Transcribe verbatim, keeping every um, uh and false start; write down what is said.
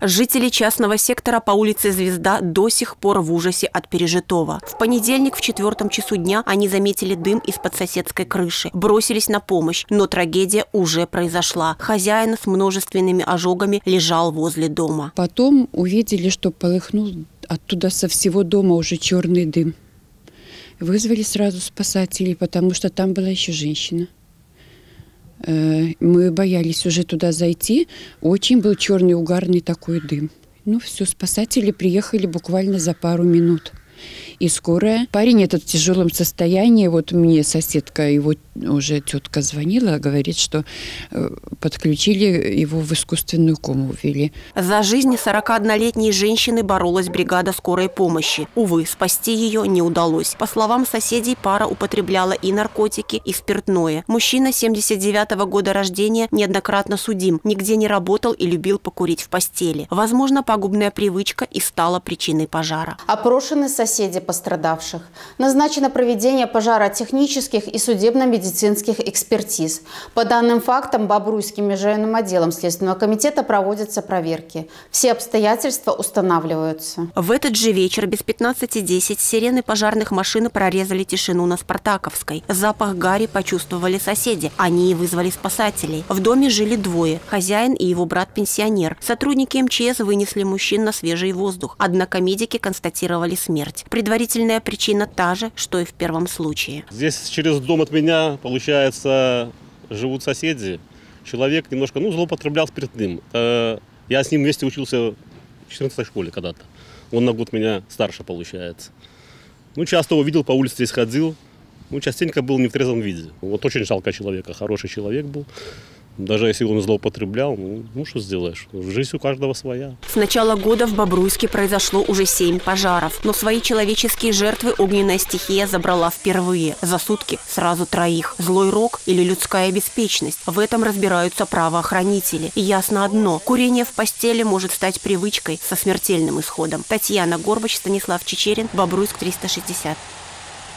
Жители частного сектора по улице Звезда до сих пор в ужасе от пережитого. В понедельник в четвертом часу дня они заметили дым из-под соседской крыши, бросились на помощь, но трагедия уже произошла. Хозяин с множественными ожогами лежал возле дома. Потом увидели, что полыхнул оттуда со всего дома уже черный дым. Вызвали сразу спасателей, потому что там была еще женщина. Мы боялись уже туда зайти. Очень был черный угарный такой дым. Ну все, спасатели приехали буквально за пару минут. И скорая. Парень этот в тяжелом состоянии. Вот мне соседка, его уже тетка звонила, говорит, что подключили его в искусственную кому ввели. За жизнь сорокаоднолетней женщины боролась бригада скорой помощи. Увы, спасти ее не удалось. По словам соседей, пара употребляла и наркотики, и спиртное. Мужчина семьдесят девятого года рождения неоднократно судим, нигде не работал и любил покурить в постели. Возможно, пагубная привычка и стала причиной пожара. Опрошены соседи пострадавших. Назначено проведение пожаротехнических и судебно-медицинских экспертиз. По данным фактам, Бобруйским межрайонным отделом Следственного комитета проводятся проверки. Все обстоятельства устанавливаются. В этот же вечер без пятнадцати десять сирены пожарных машин прорезали тишину на Спартаковской. Запах гари почувствовали соседи. Они и вызвали спасателей. В доме жили двое – хозяин и его брат-пенсионер. Сотрудники эм че эс вынесли мужчин на свежий воздух. Однако медики констатировали смерть. Предварительная причина та же, что и в первом случае. Здесь через дом от меня, получается, живут соседи. Человек немножко, ну, злоупотреблял спиртным. Я с ним вместе учился в четырнадцатой школе когда-то. Он на год меня старше, получается. Ну, часто его видел, по улице здесь ходил. Ну, частенько был не в трезвом виде. Вот очень жалко человека, хороший человек был. Даже если он злоупотреблял, ну, ну что сделаешь, жизнь у каждого своя. С начала года в Бобруйске произошло уже семь пожаров. Но свои человеческие жертвы огненная стихия забрала впервые. За сутки сразу троих. Злой рок или людская беспечность. В этом разбираются правоохранители. И ясно одно – курение в постели может стать привычкой со смертельным исходом. Татьяна Горбач, Станислав Чечерин, Бобруйск триста шестьдесят.